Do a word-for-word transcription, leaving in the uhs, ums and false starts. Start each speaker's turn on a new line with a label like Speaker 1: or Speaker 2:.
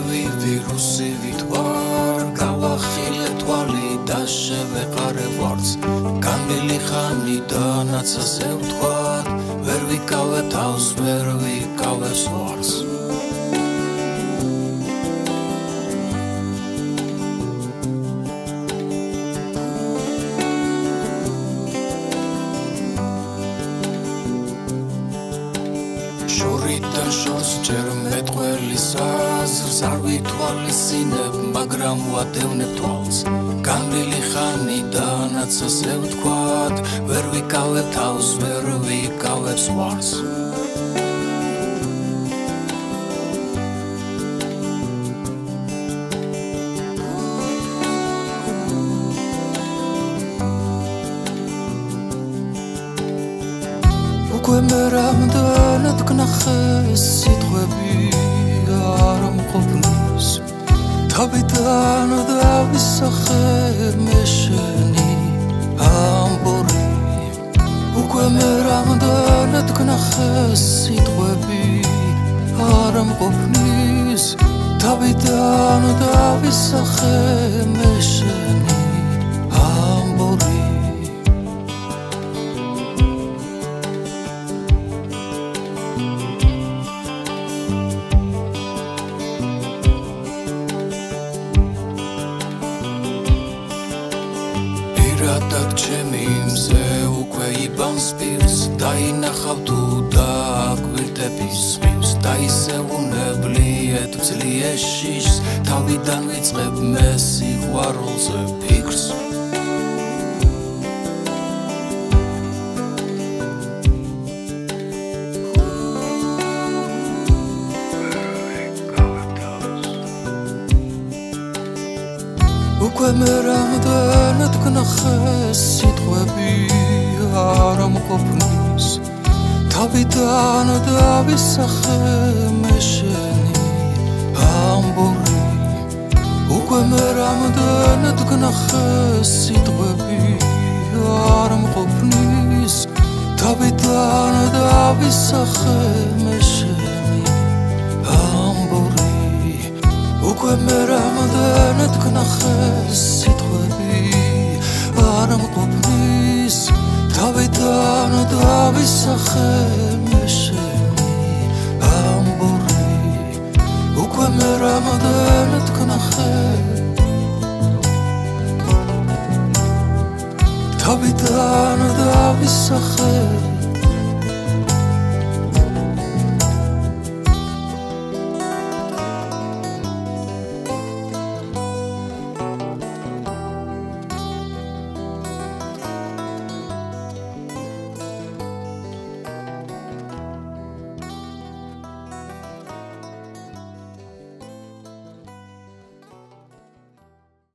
Speaker 1: Kovrevi virusi vitvar Gavahile tvali da sheveqare varts Ganbili khani da natsase vtvat Ver vikave tavs, ver vikave svarts Shoritan shors cer metqvelis აზრს არ ვითვალისწინებ მაგრამ ვადევნებ თვალს განვლილი ხანი და ნაცაზე ვთქვათ ვერ ვიკავებ თავს ვერ ვიკავებ ზღვარს უკვე მე რამდენად გნახეს სიტყვები არ მყოფნის თავიდან დავისახე მე შენი ამბორი უკვე მე რამდენად გნახეს სიტყვები არ მყოფნის თავიდან დავისახე მე შენი ამბორი Radat ჩემი მზე უკვე იბანს პირს დაინახავ თუ დააკვირდების ღირს და ისე უნებლიეთ ძლიერს შიშს თავიდან ვიწყებ მე სიყვარულზე ფიქრს უკვე მე რამდენად გნახეს სიტყვები არ მყოფნის თავიდან დავისახე მე შენი ამბორი უკვე მე რამდენად გნახეს სიტყვები არ მყოფნის თავიდან დავისახე მე შენი ამბორი უკვე მე რამდენად გნახეს სიტყვები არ მყოფნის თავიდან დავისახე მე შენი ამბორი უკვე მე რამდენად გნახეს თავიდან დავისახე